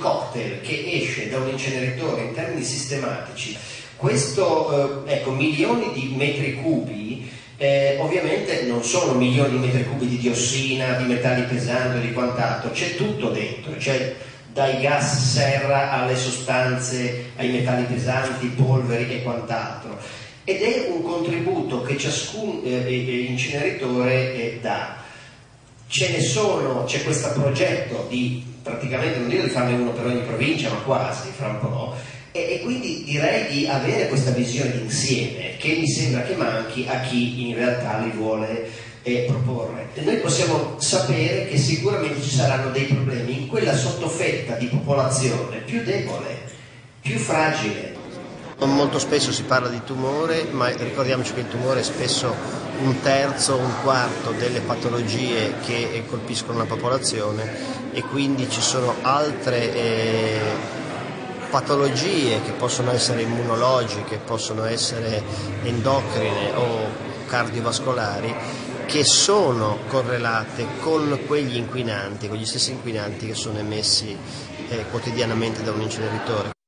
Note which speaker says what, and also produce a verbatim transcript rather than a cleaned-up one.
Speaker 1: cocktail che esce da un inceneritore in termini sistematici, questo eh, ecco, milioni di metri cubi, eh, ovviamente non sono milioni di metri cubi di diossina, di metalli pesanti o di quant'altro, c'è tutto dentro, c'è dai gas serra alle sostanze, ai metalli pesanti, polveri e quant'altro, ed è un contributo che ciascun eh, inceneritore eh, dà. Ce ne sono, c'è questo progetto di praticamente, non dico di farne uno per ogni provincia, ma quasi, fra un po', e, e quindi direi di avere questa visione d'insieme che mi sembra che manchi a chi in realtà li vuole eh, proporre. E noi possiamo sapere che sicuramente ci saranno dei problemi in quella sottofetta di popolazione più debole, più fragile.
Speaker 2: Molto spesso si parla di tumore, ma ricordiamoci che il tumore è spesso un terzo, un quarto delle patologie che colpiscono la popolazione, e quindi ci sono altre eh, patologie che possono essere immunologiche, possono essere endocrine o cardiovascolari, che sono correlate con quegli inquinanti, con gli stessi inquinanti che sono emessi eh, quotidianamente da un inceneritore.